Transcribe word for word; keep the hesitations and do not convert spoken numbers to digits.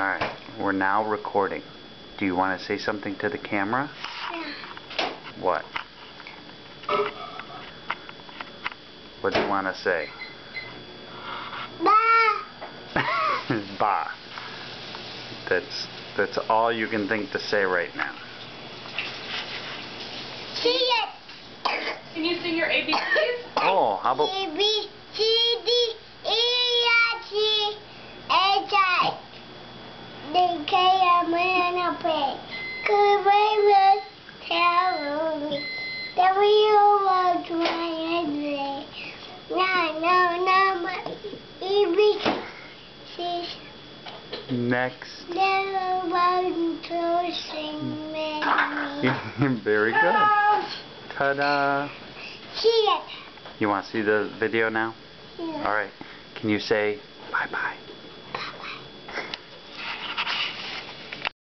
Alright, we're now recording. Do you want to say something to the camera? Yeah. What? What do you want to say? Ba. Ba. That's, that's all you can think to say right now. See it. Can you sing your A B Cs? Oh, how about... A, B, C, D, E, F, G, H, I, D, K, M, N, O, P, Q, R, S, T, U, W, X, Y, Z, nine, number, E, B, C, Next. never want to sing many. Very good. Ta-da. See it. You want to see the video now? Yeah. Alright. Can you say bye-bye?